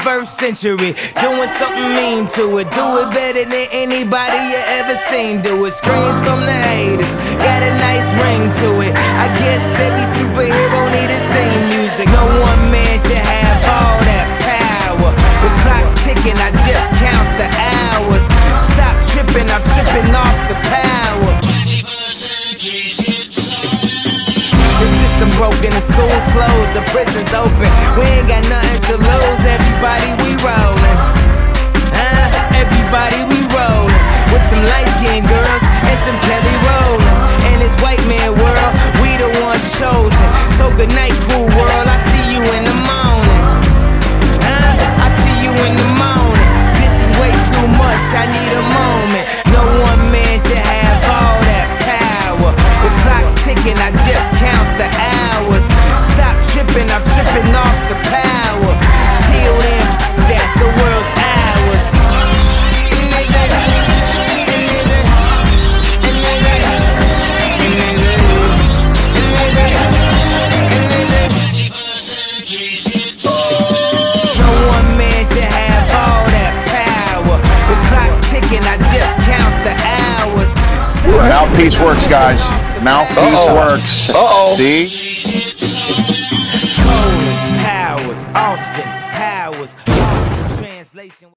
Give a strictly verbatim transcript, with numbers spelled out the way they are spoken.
twenty-first century, doing something mean to it. Do it better than anybody you ever seen do it. Screams from the haters, got a nice ring to it. I guess every superhero need his theme music. No one man should have all that power. The clock's ticking, I just count the hours. Stop tripping, I'm tripping off the power. The system broken, the school's closed, the prison's open. We ain't got nothing to lose, everybody we rollin'. Huh? Everybody we rollin'. With some light-skinned girls and some Kelly Rollins. In this white man world, we the ones chosen. So good night, cool world, I see you in the morning. Huh? I see you in the morning. This is way too much, I need a moment. No one man should have all that power. The clock's ticking, I just count the hours. Stop tripping, I'm tripping off the power. Till then, that the world's ours. No one man should have all that power. The clock's ticking, I just count the hours. Mouthpiece works, guys. Mouthpiece Uh-oh. works. Uh-oh. See? Coleman, Powers, Austin, Powers, Austin, translation.